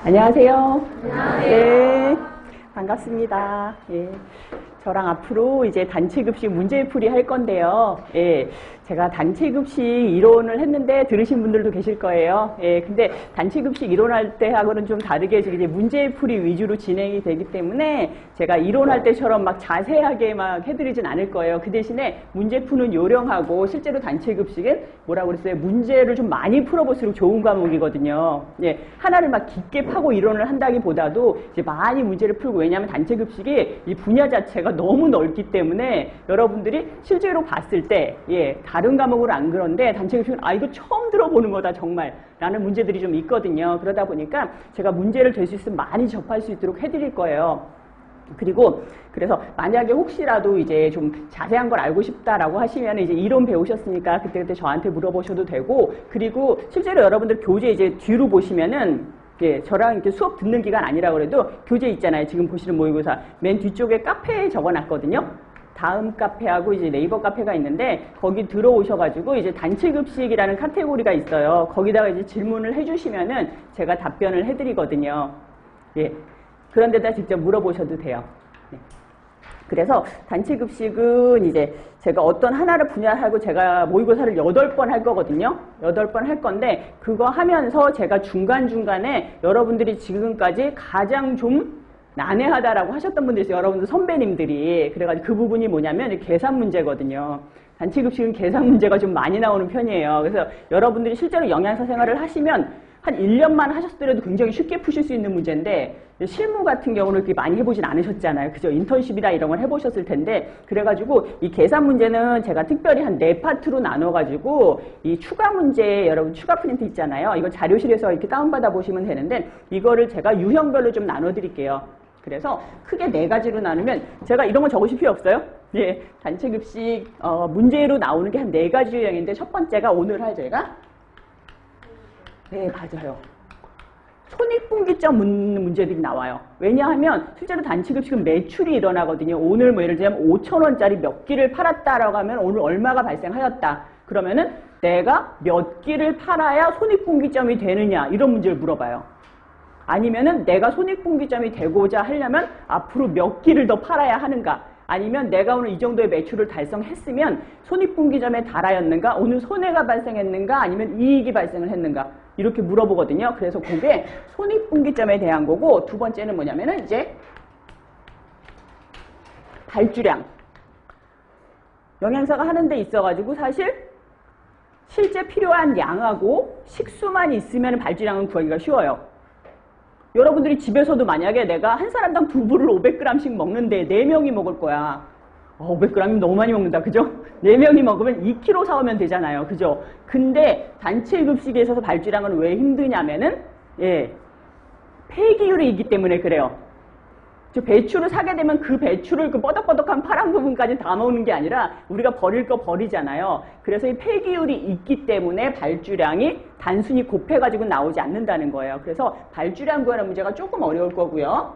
안녕하세요. 안녕하세요. 네, 반갑습니다. 예, 저랑 앞으로 이제 단체급식 문제풀이 할 건데요. 예, 제가 단체급식 이론을 했는데 들으신 분들도 계실 거예요. 예, 근데 단체급식 이론할 때하고는 좀 다르게 이제 문제풀이 위주로 진행이 되기 때문에 제가 이론할 때처럼 막 자세하게 막 해드리진 않을 거예요. 그 대신에 문제 푸는 요령하고 실제로 단체급식은 뭐라고 그랬어요? 문제를 좀 많이 풀어볼수록 좋은 과목이거든요. 예, 하나를 막 깊게 파고 이론을 한다기보다도 이제 많이 문제를 풀고, 왜냐하면 단체급식이 이 분야 자체가 너무 넓기 때문에 여러분들이 실제로 봤을 때, 예, 다른 과목은 안 그런데 단체급식은 이거 처음 들어보는 거다 정말 라는 문제들이 좀 있거든요. 그러다 보니까 제가 문제를 될 수 있으면 많이 접할 수 있도록 해드릴 거예요. 그리고 그래서 만약에 혹시라도 이제 좀 자세한 걸 알고 싶다라고 하시면 이제 이론 배우셨으니까 그때 저한테 물어보셔도 되고, 그리고 실제로 여러분들 교재 이제 뒤로 보시면은, 예, 저랑 이렇게 수업 듣는 기간 아니라 그래도 교재 있잖아요. 지금 보시는 모의고사 맨 뒤쪽에 카페에 적어놨거든요. 다음 카페하고 이제 네이버 카페가 있는데 거기 들어오셔가지고 이제 단체급식이라는 카테고리가 있어요. 거기다가 이제 질문을 해주시면은 제가 답변을 해드리거든요. 예. 그런 데다 직접 물어보셔도 돼요. 네. 그래서 단체급식은 이제 제가 어떤 하나를 분야하고 제가 모의고사를 8번 할 거거든요. 8번 할 건데 그거 하면서 제가 중간중간에 여러분들이 지금까지 가장 좀 난해하다라고 하셨던 분들이 있어요. 여러분들 선배님들이. 그래가지고 그 부분이 뭐냐면 계산 문제거든요. 단체급식은 계산 문제가 좀 많이 나오는 편이에요. 그래서 여러분들이 실제로 영양사 생활을 하시면 한 1년만 하셨더라도 굉장히 쉽게 푸실 수 있는 문제인데, 실무 같은 경우는 그렇게 많이 해보진 않으셨잖아요. 그죠? 인턴십이나 이런 걸 해보셨을 텐데, 그래가지고 이 계산 문제는 제가 특별히 한 4파트로 나눠가지고 이 추가 문제, 여러분 추가 프린트 있잖아요. 이거 자료실에서 이렇게 다운받아 보시면 되는데, 이거를 제가 유형별로 좀 나눠드릴게요. 그래서 크게 4가지로 나누면, 제가 이런 거 적으실 필요 없어요. 예, 단체급식 문제로 나오는 게 한 4가지 유형인데, 첫 번째가 오늘 할 제가, 네, 맞아요. 손익분기점 묻는 문제들이 나와요. 왜냐하면 실제로 단체급식은 매출이 일어나거든요. 오늘 뭐 예를 들면 5,000원짜리 몇 끼를 팔았다라고 하면 오늘 얼마가 발생하였다. 그러면은 내가 몇 끼를 팔아야 손익분기점이 되느냐, 이런 문제를 물어봐요. 아니면은 내가 손익분기점이 되고자 하려면 앞으로 몇 끼를 더 팔아야 하는가, 아니면 내가 오늘 이 정도의 매출을 달성했으면 손익분기점에 달하였는가, 오늘 손해가 발생했는가, 아니면 이익이 발생을 했는가, 이렇게 물어보거든요. 그래서 그게 손익분기점에 대한 거고, 두 번째는 뭐냐면은 이제 발주량. 영양사가 하는 데 있어가지고 사실 실제 필요한 양하고 식수만 있으면 발주량은 구하기가 쉬워요. 여러분들이 집에서도 만약에 내가 한 사람당 두부를 500g씩 먹는데 4명이 먹을 거야. 500g이면 너무 많이 먹는다. 그죠? 4명이 먹으면 2kg 사오면 되잖아요. 그죠? 근데 단체급식에 있어서 발주량은 왜 힘드냐면은, 예, 폐기율이 있기 때문에 그래요. 배추를 사게 되면 그 배추를 그 뻐덕뻐덕한 파란 부분까지 다 먹는 게 아니라 우리가 버릴 거 버리잖아요. 그래서 이 폐기율이 있기 때문에 발주량이 단순히 곱해가지고 나오지 않는다는 거예요. 그래서 발주량 구하는 문제가 조금 어려울 거고요.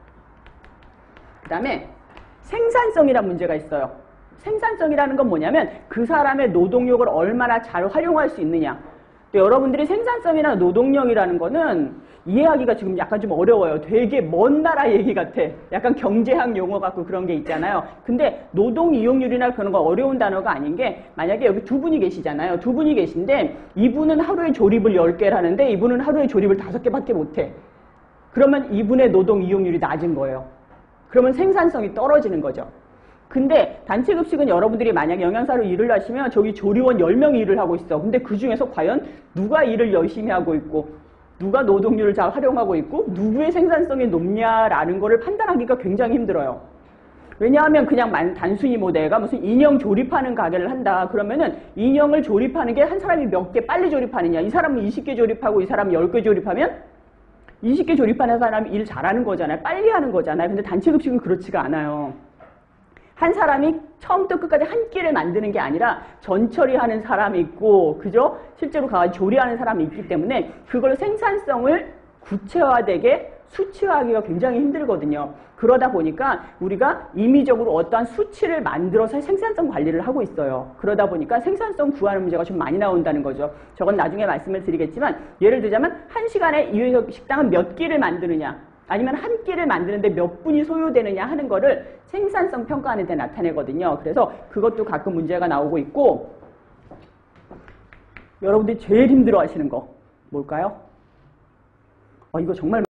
그 다음에 생산성이라는 문제가 있어요. 생산성이라는 건 뭐냐면 그 사람의 노동력을 얼마나 잘 활용할 수 있느냐. 여러분들이 생산성이나 노동력이라는 거는 이해하기가 지금 약간 좀 어려워요. 되게 먼 나라 얘기 같아. 약간 경제학 용어 같고 그런 게 있잖아요. 근데 노동 이용률이나 그런 거 어려운 단어가 아닌 게, 만약에 여기 2분이 계시잖아요. 2분이 계신데 이분은 하루에 조립을 10개를 하는데 이분은 하루에 조립을 5개밖에 못해. 그러면 이분의 노동 이용률이 낮은 거예요. 그러면 생산성이 떨어지는 거죠. 근데 단체급식은 여러분들이 만약에 영양사로 일을 하시면 저기 조리원 10명이 일을 하고 있어. 근데 그 중에서 과연 누가 일을 열심히 하고 있고 누가 노동률을 잘 활용하고 있고 누구의 생산성이 높냐라는 거를 판단하기가 굉장히 힘들어요. 왜냐하면 그냥 단순히 뭐 내가 무슨 인형 조립하는 가게를 한다. 그러면은 인형을 조립하는 게 한 사람이 몇 개 빨리 조립하느냐. 이 사람은 20개 조립하고 이 사람은 10개 조립하면 20개 조립하는 사람이 일 잘하는 거잖아요. 빨리 하는 거잖아요. 근데 단체급식은 그렇지가 않아요. 한 사람이 처음부터 끝까지 한 끼를 만드는 게 아니라 전처리하는 사람이 있고, 그죠? 실제로 가서 조리하는 사람이 있기 때문에 그걸 생산성을 구체화되게 수치화하기가 굉장히 힘들거든요. 그러다 보니까 우리가 임의적으로 어떠한 수치를 만들어서 생산성 관리를 하고 있어요. 그러다 보니까 생산성 구하는 문제가 좀 많이 나온다는 거죠. 저건 나중에 말씀을 드리겠지만 예를 들자면 1시간에 이 식당은 몇 끼를 만드느냐 아니면 한 끼를 만드는데 몇 분이 소요되느냐 하는 거를 생산성 평가하는 데 나타내거든요. 그래서 그것도 가끔 문제가 나오고 있고 여러분들이 제일 힘들어 하시는 거 뭘까요? 이거 정말